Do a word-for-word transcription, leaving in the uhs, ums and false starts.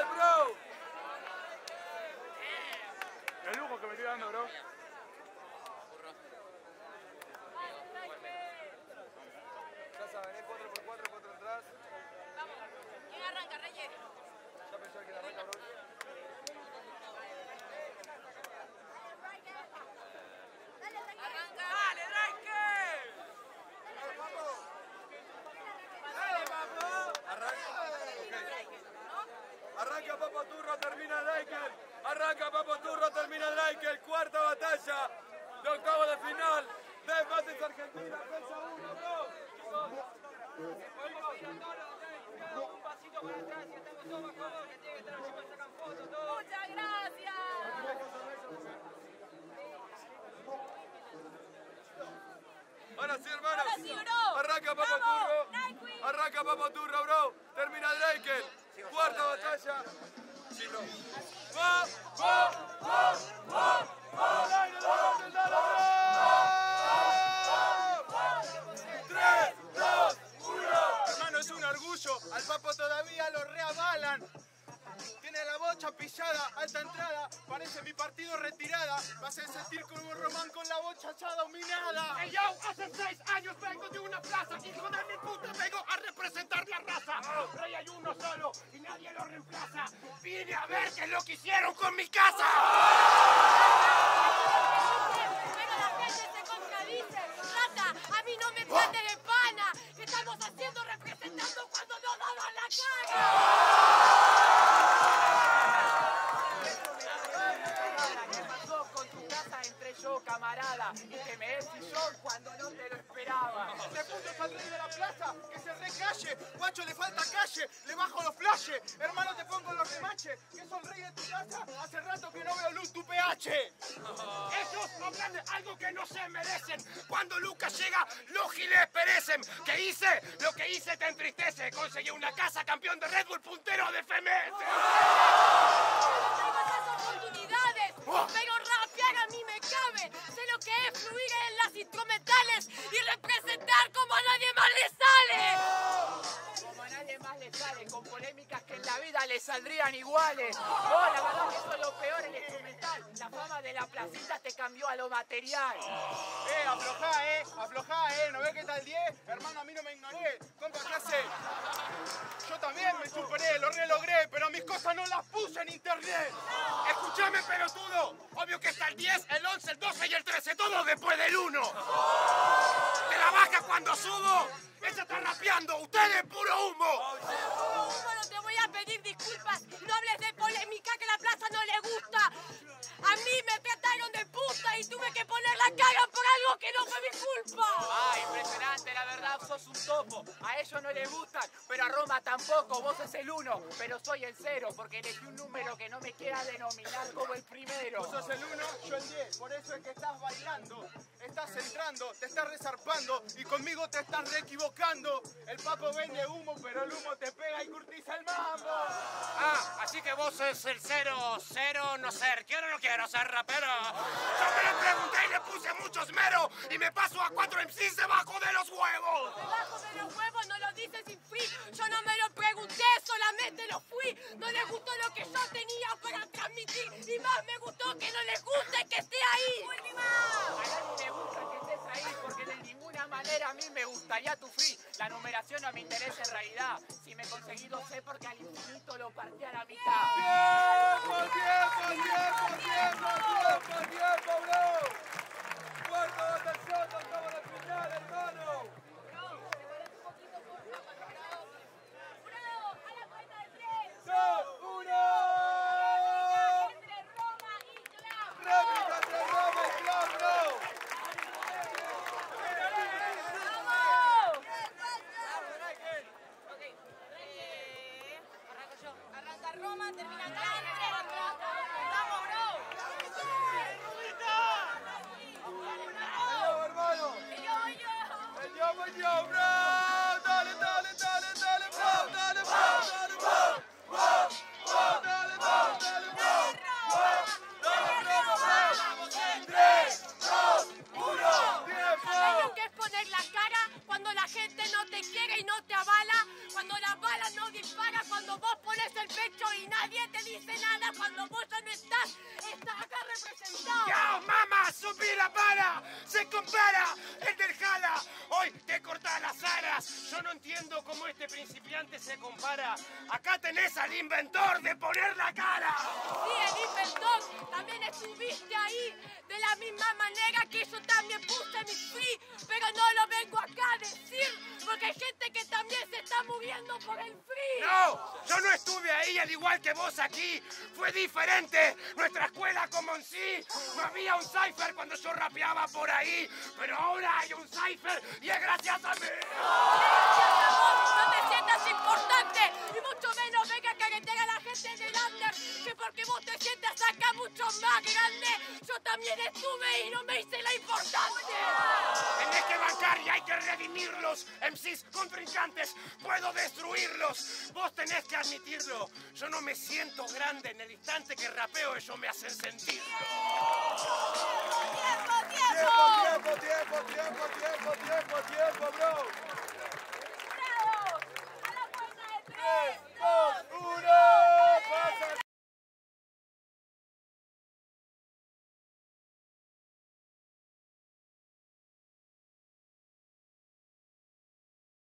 bro! El lujo que me estoy dando, bro. Casa, venés cuatro por cuatro, cuatro atrás. Vamos. ¿Quién arranca, Reyes? Ya pensé que la arranca, bro. Arranca. ¡Dale, Drake! ¡Dale, papo! Arranca. Arranca Papo Turro, termina Drake. Arranca Papo Turro, termina Drake. Cuarta batalla de octavo de final de Bates Argentina. Pensa uno, bro. Un pasito para atrás y estamos todos más cómodos, que tiene que estar allí para sacar fotos, todo. Muchas gracias. Ahora sí, hermanos. Ahora sí, bro. Arranca Papo Vamos, Turro. Night Queen. Arranca Papo Turro, bro. Termina Drake. Cuarta batalla. Sí, bro. ¡Va! ¡Va! ¡Va! ¡Va! ¡Va! ¡Dale, dale, dale, bro! ¡Tres, dos, uno! Hermano, es un orgullo. Al Papo todavía lo reavalan. Tiene la bocha pillada, alta entrada. Parece mi partido retirada. Va a hacer sentir como Román con la bocha ya dominada. Hey yo, hace seis años vengo de una plaza, hijo de mi puta, vengo a representar la raza. Rey hay uno solo y nadie lo reemplaza. Vine a ver qué es lo que hicieron con mi casa. Pero la gente se contradice. Rata, a mí no me trates de pana. ¿Qué estamos haciendo representando cuando nos daban la cara? ¿Qué pasó con tu casa? Entré yo, camarada, y te me des sillón cuando no te lo esperaba. Se puso al rey de la plaza, que se recalle. Guacho, le falta calle, le bajo los flashes. Hermano, te pongo los remaches. Que son rey de tu casa, hace rato que no veo luz tu pH. Ellos hablan de algo que no se merecen. Cuando Lucas llega, los giles perecen. ¿Qué hice? Lo que hice te entristece. Conseguí una casa, campeón de Red Bull, puntero de F M S. Tengo esas oportunidades, pero rapear a mí me cabe. Sé lo que es fluir en las instrumentales y representar como a nadie más le sale. Como a nadie más le sale, con polémicas que en la vida le saldrían iguales. Oh, la verdad que eso es lo peor, el instrumental. La fama de la placita te cambió a lo material. Eh, aflojá, eh, aflojá, eh. ¿No ves que está el diez? Hermano, a mí no me ignoré. Compa, ¿qué hace? Yo también me superé, lo relogré, pero mis cosas no las puse en internet. Escúchame, pelotudo. Obvio que está el diez, el once, el doce y el trece, todo después del uno. Te la baja cuando subo. Ella está rapeando, ustedes puro humo. Bueno, te voy a pedir disculpas. No hables de polémica que a la plaza no le gusta. A mí me trataron de puta y tuve que poner la cara por algo que no fue mi culpa. Ah, impresionante, la verdad, sos un topo. A ellos no les gustan, pero a Roma tampoco. Vos sos el uno, pero soy el cero, porque elegí un número que no me quiera denominar como el primero. Vos sos el uno, yo el diez. Por eso es que estás bailando, estás entrando, te estás resarpando y conmigo te estás re equivocando. El Papo vende humo, pero el humo te pega y curtiza el mambo. Ah, así que vos sos el cero, cero, no ser. Quiero o no quiero ser rapero. Yo me lo pregunté y le puse mucho esmero y me paso a cuatro M Cs debajo de los huevos. Debajo de los huevos no lo dices sin fin. Yo no me lo pregunté, solamente lo fui. No les gustó lo que yo tenía para transmitir. Y más me gustó que no les guste que esté ahí. A nadie le gusta que estés ahí, porque de ninguna manera a mí me gustaría tu free. La numeración no me interesa en realidad. Si me conseguí doce porque al infinito lo partí a la mitad. ¡Tiempo, tiempo, tiempo, tiempo, tiempo, tiempo, bro! ¡Cuarta votación, octavo de final, hermano! Jurado, a la cuenta de tres. ¡Dos, uno! Entre Roma y Clau. ¡Réplica entre Roma y Clau, bro! ¡Vamos! Ok, eh, arranco yo. Arranca Roma, termina acá. ¡Vamos, bro! ¡Vamos, hermano! ¡Yo, yo! ¡El yo, el yo, bro! ¡Dale, dale, dale, dale, bro! ¡Dale, bro! ¡Dale, bro! ¡Bro! ¡Bro! ¡Dale, bro! ¡Dale, bro! ¡Dale, bro! ¡Vamos! ¡Tres, dos, uno! ¿Sabes ¡Tiempo! lo que es poner la cara cuando la gente no te quiere y no te avala? Cuando la bala no dispara, cuando vos pones el pecho y nadie cuando vos ya no estás, está acá representado. ¡Yao, mamá! ¡Supira para! ¡Se compara! ¡El del jala! ¡Hoy te corta las alas! Yo no entiendo cómo este principiante se compara. Acá tenés al inventor de poner la cara. Sí, el inventor, también estuviste ahí de la misma manera que yo también puse mi free, pero no lo vengo acá a decir porque hay gente que también se está muriendo por el free. No, yo no estuve ahí al igual que vos aquí. Fue diferente. Nuestra escuela como en sí. No había un cipher cuando yo rapeaba por ahí, pero ahora hay un cipher y es gracias a mí. Gracias a vos, no te sientas importante y mucho menos venga a caretear a la gente del under, que porque vos te sientas acá mucho más grande, yo también estuve y no me hice la importante. Tenés que bancar y hay que redimirlos. M Cs contrincantes, puedo destruirlos. Vos tenés que admitirlo. Yo no me siento grande. En el instante que rapeo ellos me hacen sentir. ¡Tiempo, tiempo! Tiempo, tiempo, tiempo, tiempo, tiempo, tiempo, tiempo, bro.